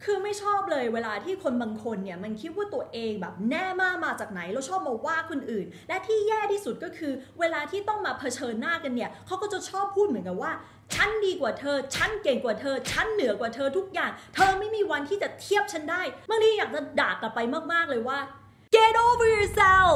คือไม่ชอบเลยเวลาที่คนบางคนเนี่ยมันคิดว่าตัวเองแบบแน่มากมาจากไหนแล้วชอบมาว่าคนอื่นและที่แย่ที่สุดก็คือเวลาที่ต้องมาเผชิญหน้ากันเนี่ยเขาก็จะชอบพูดเหมือนกันว่าฉันดีกว่าเธอฉันเก่งกว่าเธอฉันเหนือกว่าเธอทุกอย่างเธอไม่มีวันที่จะเทียบฉันได้บางทีอยากจะด่ากลับไปมากๆเลยว่า get over yourself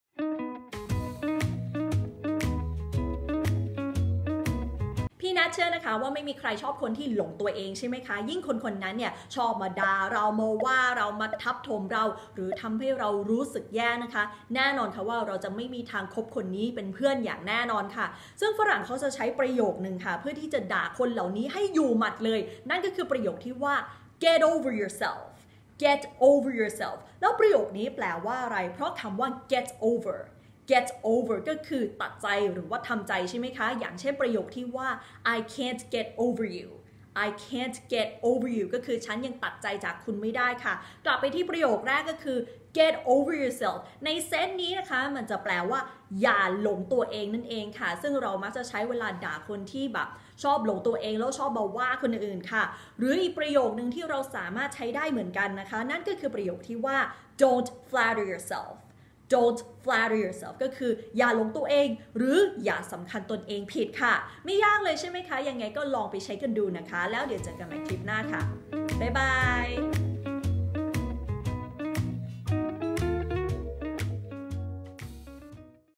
พี่นัทเชื่อนะคะว่าไม่มีใครชอบคนที่หลงตัวเองใช่ไหมคะยิ่งคนนั้นเนี่ยชอบมาด่าเรามาว่าเรามาทับถมเราหรือทำให้เรารู้สึกแย่นะคะแน่นอนค่ะว่าเราจะไม่มีทางคบคนนี้เป็นเพื่อนอย่างแน่นอนค่ะซึ่งฝรั่งเขาจะใช้ประโยคนึงค่ะเพื่อที่จะด่าคนเหล่านี้ให้อยู่หมัดเลยนั่นก็คือประโยคที่ว่า get over yourself get over yourself แล้วประโยคนี้แปลว่าอะไรเพราะคำว่า get over ก็คือตัดใจหรือว่าทำใจใช่ไหมคะอย่างเช่นประโยคที่ว่า I can't get over you I can't get over you ก็คือฉันยังตัดใจจากคุณไม่ได้ค่ะกลับไปที่ประโยคแรกก็คือ get over yourself ในเซตนี้นะคะมันจะแปลว่าอย่าหลงตัวเองนั่นเองค่ะซึ่งเรามักจะใช้เวลาด่าคนที่แบบชอบหลงตัวเองแล้วชอบมาว่าคนอื่นค่ะหรืออีกประโยคนึงที่เราสามารถใช้ได้เหมือนกันนะคะนั่นก็คือประโยคที่ว่า don't flatter yourselfก็คืออย่าหลงตัวเองหรืออย่าสำคัญตนเองผิดค่ะไม่ยากเลยใช่ไหมคะยังไงก็ลองไปใช้กันดูนะคะแล้วเดี๋ยวเจอกันใหม่คลิปหน้าค่ะบ๊ายบาย